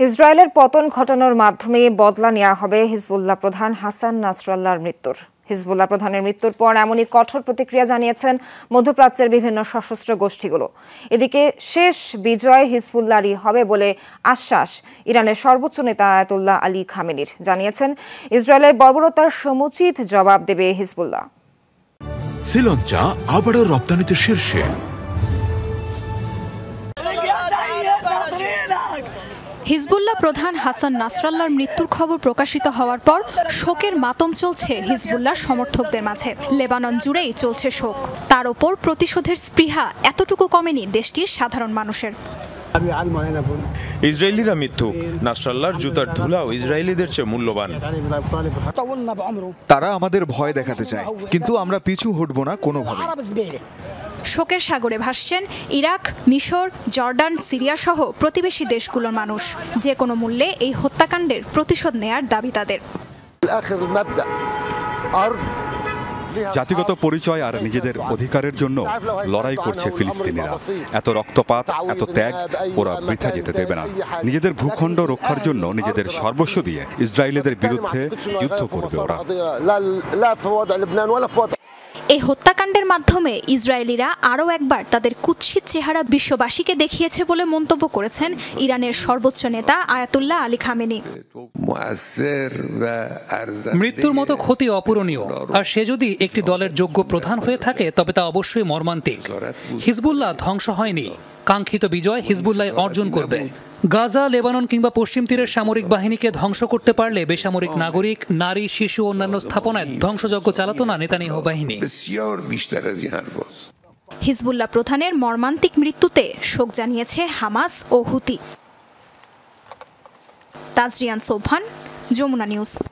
ইসরায়েলের পতন ঘটানোর মাধ্যমে বদলা নেওয়া হবে হিজবুল্লাহ প্রধান হাসান নাসরাল্লাহর মৃত্যুর। হিজবুল্লাহ প্রধানের মৃত্যুর পর এমনই কঠোর প্রতিক্রিয়া জানিয়েছেন মধ্যপ্রাচ্যের বিভিন্ন সশস্ত্র গোষ্ঠীগুলো। এদিকে শেষ বিজয় হিজবুল্লাহরই হবে বলে আশ্বাস ইরানের সর্বোচ্চ নেতা আয়াতুল্লাহ আলী খামেনির। জানিয়েছেন ইসরায়েলের বর্বরতার সমুচিত জবাব দেবে হিজবুল্লাহ। শ্রীলঙ্কা আবারও রপ্তানিতে শীর্ষে। হিজবুল্লাহ প্রধান হাসান নাসরাল্লাহর মৃত্যুর খবর প্রকাশিত হওয়ার পর শোকের মাতম চলছে হিজবুল্লাহর সমর্থকদের মাঝে। লেবানন জুড়েই চলছে শোক। তার ওপর প্রতিশোধের স্পৃহা এতটুকু কমেনি দেশটির সাধারণ মানুষের। ইসরায়েলিরা মিথ্যুক, নাসরাল্লাহর জুতার ধুলাও ইসরায়েলিদের চেয়ে মূল্যবান। তারা আমাদের ভয় দেখাতে চায়, কিন্তু আমরা পিছু হটব না কোনোভাবে। শোকের সাগরে ভাসছেন ইরাক, মিশর, জর্ডান, সিরিয়া সহ প্রতিবেশী দেশগুলোর মানুষ। যে কোনো মূল্যে এই হত্যাকাণ্ডের প্রতিশোধ নেয়ার দাবি তাদের। জাতিগত পরিচয় আর নিজেদের অধিকারের জন্য লড়াই করছে ফিলিস্তিনিরা। এত রক্তপাত, এত ত্যাগ ওরা বৃথা যেতে দেবে না। নিজেদের ভূখণ্ড রক্ষার জন্য নিজেদের সর্বস্ব দিয়ে ইসরায়েলিদের বিরুদ্ধে যুদ্ধ করবে ওরা। এই হত্যাকাণ্ডের মাধ্যমে ইসরায়েলিরা আরও একবার তাদের কুৎসিত চেহারা বিশ্ববাসীকে দেখিয়েছে বলে মন্তব্য করেছেন ইরানের সর্বোচ্চ নেতা আয়াতুল্লাহ আলী খামেনি। মৃত্যুর মতো ক্ষতি অপূরণীয়, আর সে যদি একটি দলের যোগ্য প্রধান হয়ে থাকে তবে তা অবশ্যই মর্মান্তিক। হিজবুল্লাহ ধ্বংস হয়নি, কাঙ্ক্ষিত বিজয় হিজবুল্লাহ অর্জন করবে। গাজা, লেবানন কিংবা পশ্চিম তীরের সামরিক বাহিনীকে ধ্বংস করতে পারলে বেসামরিক নাগরিক, নারী, শিশু অন্যান্য স্থাপনায় ধ্বংসযজ্ঞ চালাতো না নেতানিয়াহু বাহিনী। হিজবুল্লাহ প্রধানের মর্মান্তিক মৃত্যুতে শোক জানিয়েছে হামাস ও হুতি। তাজরিয়ান সোবহান, যমুনা নিউজ।